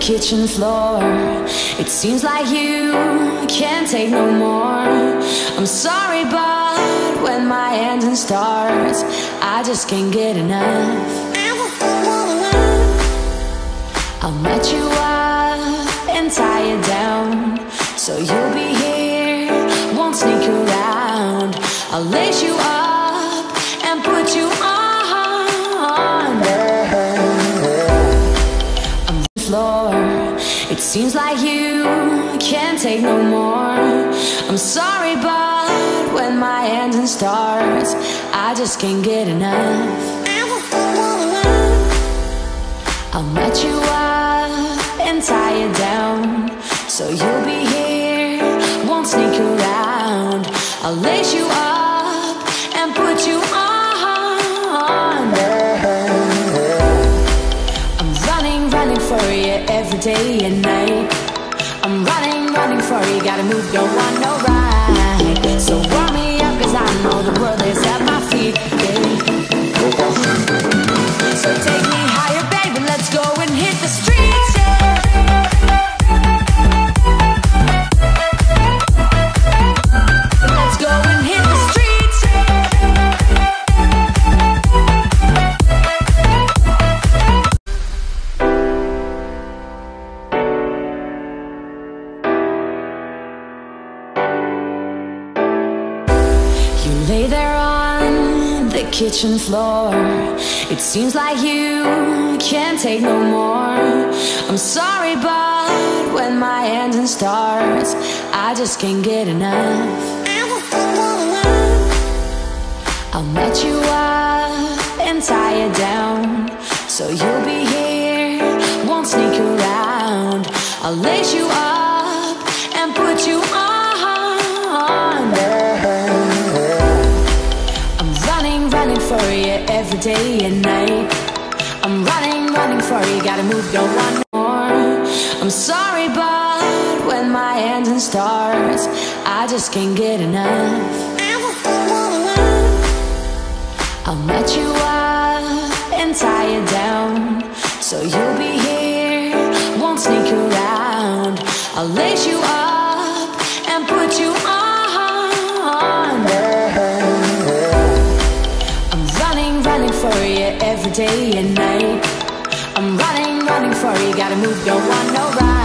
kitchen floor. It seems like you can't take no more. I'm sorry, but when my engine starts, I just can't get enough. I'll match you up and tie you down, so you'll be here, won't sneak around. I'll lace you up and put you on. I'm on the floor. It seems like you can't take no more. I'm sorry, but when my engine starts, I just can't get enough. I'll match you up and tie you down, so you'll be here, won't sneak around. I'll lace you up and put you on. I'm running, running for you every day and night. I'm running, running for you, gotta move, don't want no ride. So warm me up, cause I know the world is at my feet, baby. So take me higher, baby, let's go and hit the streets, yeah. Let's go and hit the streets, You lay there on the kitchen floor. It seems like you can't take no more. I'm sorry, but when my engine starts, I just can't get enough. I'll match you up and tie you down, so you'll be here, won't sneak around. I'll lace you up and put you on. I'm running, running for you every day and night. I'm running, running for you, gotta move, don't want more. I'm sorry, but when my engine starts, I just can't get enough. I'll match you up and tie you down, so you'll be here, won't sneak around. I'll lace you up and put you on. I'm running, running for you every day and night. I'm running, running for you, gotta move, don't want no ride.